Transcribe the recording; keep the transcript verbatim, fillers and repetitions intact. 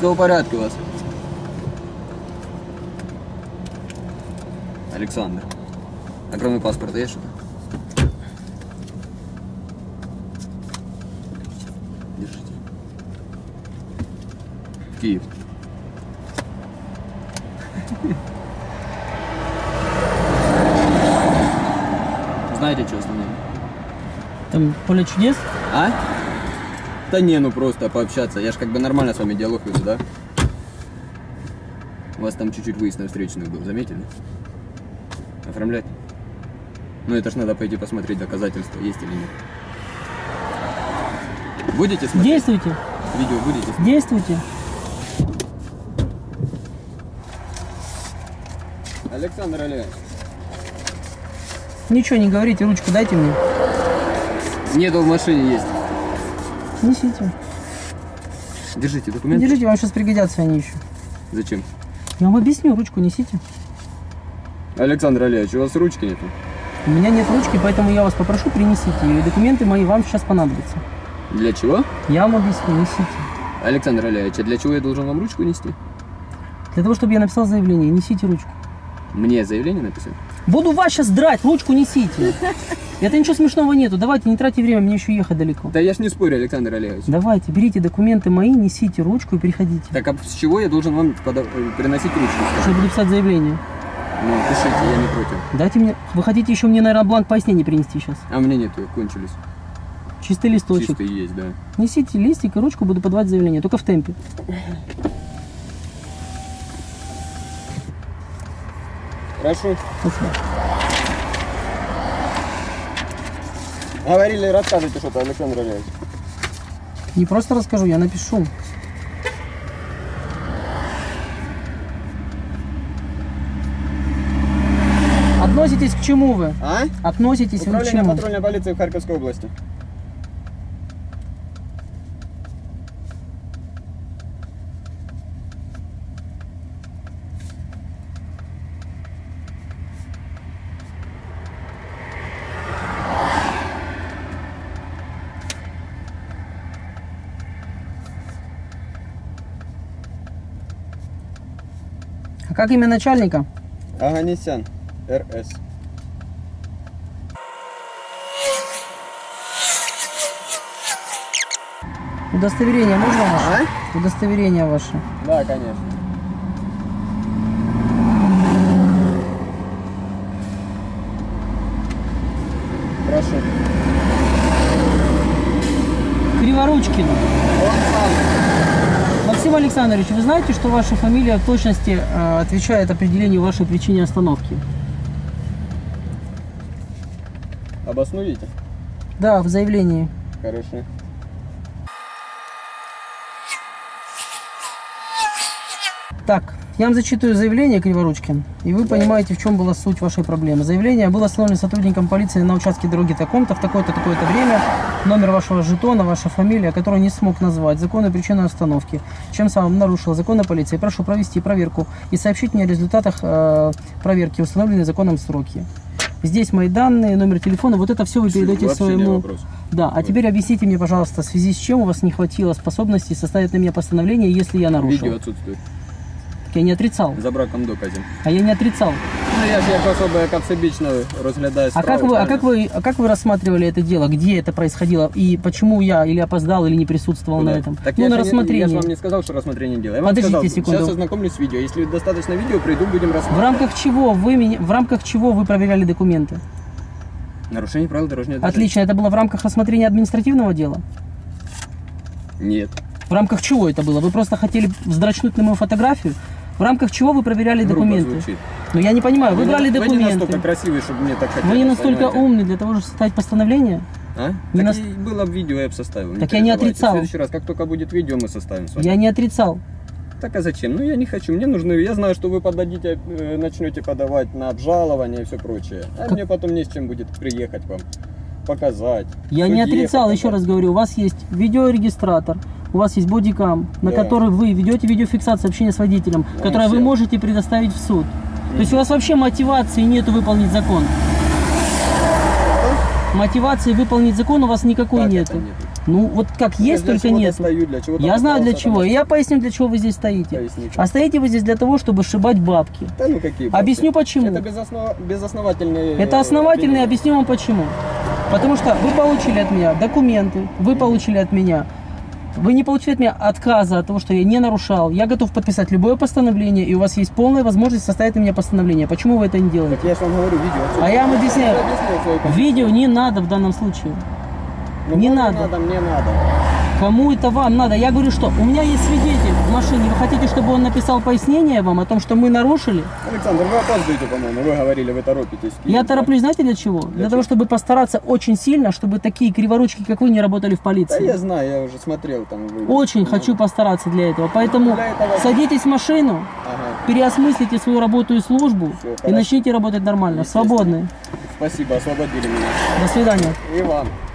Все в порядке у вас. Александр. А кроме паспорта есть что-то? Держите. Киев. Знаете, что основное? Там поле чудес? А? Да не, ну просто пообщаться. Я ж как бы нормально с вами диалог веду, да? У вас там чуть-чуть выезд на встречную был, заметили? Оформлять? Ну это ж надо пойти посмотреть доказательства, есть или нет. Будете смотреть? Действуйте. Видео будете смотреть? Действуйте. Александр Олегович. Ничего не говорите, ручку дайте мне. Нету, в машине есть. Несите. Держите документы. Держите, вам сейчас пригодятся они еще. Зачем? Я вам объясню, ручку несите. Александр Олегович, у вас ручки нету? У меня нет ручки, поэтому я вас попрошу, принесите ее. И документы мои вам сейчас понадобятся. Для чего? Я вам объясню, несите. Александр Олегович, а для чего я должен вам ручку нести? Для того, чтобы я написал заявление, несите ручку. Мне заявление написать? Буду вас сейчас драть, ручку несите. Это ничего смешного нету. Давайте, не тратьте время, мне еще ехать далеко. Да я ж не спорю, Александр Олегович. Давайте, берите документы мои, несите ручку и переходите. Так а с чего я должен вам пода- приносить ручку? Чтобы написать заявление. Ну, пишите, я не против. Дайте мне. Вы хотите еще мне, наверное, бланк пояснений принести сейчас? А у меня нету, кончились. Чистый листочек. Чистый есть, да. Несите листик и ручку, буду подавать заявление. Только в темпе. Хорошо. Спасибо. Говорили, рассказывайте что-то, Александр Олегович. Не просто расскажу, я напишу. Относитесь к чему вы? А? Относитесь вы к Управление чему? патрульной полиции в Харьковской области. А как имя начальника? Аганесян, эр эс. Удостоверение можно ваше? А? Удостоверение ваше. Да, конечно. Прошу. Криворучкин. Максим Александрович, вы знаете, что ваша фамилия в точности э, отвечает определению вашей причины остановки? Обоснуете? Да, в заявлении. Хорошо. Так, я вам зачитываю заявление, Криворучкин, и вы Да. понимаете, в чем была суть вашей проблемы. Заявление было остановлено сотрудником полиции на участке дороги таком-то, в такое-то, такое-то время, номер вашего жетона, ваша фамилия, которую не смог назвать, законную причину остановки, чем самым нарушил закон о полиции. Прошу провести проверку и сообщить мне о результатах э, проверки, установленные законом сроки. Здесь мои данные, номер телефона, вот это все вы передаете Вообще не своему... вопрос. Да, а теперь объясните мне, пожалуйста, в связи с чем у вас не хватило способности составить на меня постановление, если я нарушил. Видео отсутствует. Я не отрицал. За браком доказів. А я не отрицал. Ну я ж як особа, яка всебічно розглядає А справу. как вы, а как правильно? вы, а как вы рассматривали это дело? Где это происходило? И почему я или опоздал, или не присутствовал Куда? на этом? Так ну, я на же не- рассмотрение. Я же вам не сказал, что рассмотрение дела. Я вам Подождите сказал, секунду. сейчас ознакомлюсь с видео. Если достаточно видео, приду, будем В рассматривать. рамках чего вы меня, в рамках чего вы проверяли документы? Нарушение правил дорожного движения. Отлично, это было в рамках рассмотрения административного дела? Нет. В рамках чего это было? Вы просто хотели вздрачнуть на мою фотографию? В рамках чего вы проверяли Грубо документы? звучит. Ну я не понимаю, вы Вы брали не- Вы не документы. настолько красивый, чтобы мне так хотелось. Вы не настолько понимаете? умный для того, чтобы составить постановление? А? Не Так нас- и было бы видео, я бы составил. Так я не переживайте. отрицал. В следующий раз, как только будет видео, мы составим с вами. Я не отрицал. Так а зачем? Ну я не хочу. Мне нужны. Я знаю, что вы подадите, э, начнете подавать на обжалование и все прочее. А Как- мне потом не с чем будет приехать вам, показать. Я в не суде отрицал, показать. еще раз говорю, у вас есть видеорегистратор, у вас есть бодикам, на Да. который вы ведете видеофиксацию общения с водителем, Ну, которое вы всем. можете предоставить в суд. То есть у вас вообще мотивации нету выполнить закон. Мотивации выполнить закон у вас никакой Как нету. это нету? Ну, вот как есть, для только чего-то нет. стою, для чего-то Я знаю для остался, чего. там, И я поясню, для чего вы здесь стоите. Поясни, что. А стоите вы здесь для того, чтобы сшибать бабки. Да ну какие бабки? Объясню почему. Это безоснов... безосновательные... Это э, основательно, обвинения. объясню вам почему. Потому что вы получили от меня документы, вы получили от меня, вы не получили от меня отказа от того, что я не нарушал. Я готов подписать любое постановление, и у вас есть полная возможность составить на меня постановление. Почему вы это не делаете? Так я же вам говорю, видео. отсюда. А я вам объясняю, Я объяснил свою позицию. видео не надо в данном случае. Ну, не вам надо. надо, мне надо. Кому это вам надо? Я говорю, что у меня есть свидетель в машине. Вы хотите, чтобы он написал пояснение вам о том, что мы нарушили? Александр, вы опаздываете, по-моему. Вы говорили, вы торопитесь. Я тороплюсь, знаете, для чего? Для, чего? того, чтобы постараться очень сильно, чтобы такие криворучки, как вы, не работали в Да полиции. я знаю, я уже смотрел там. Вы... Очень Ну, хочу постараться для этого. Поэтому Для этого- садитесь в машину, Ага. переосмыслите свою работу и службу Всё, и хорошо. начните работать нормально, Естественно. свободны. Спасибо, освободили меня. До свидания. И вам.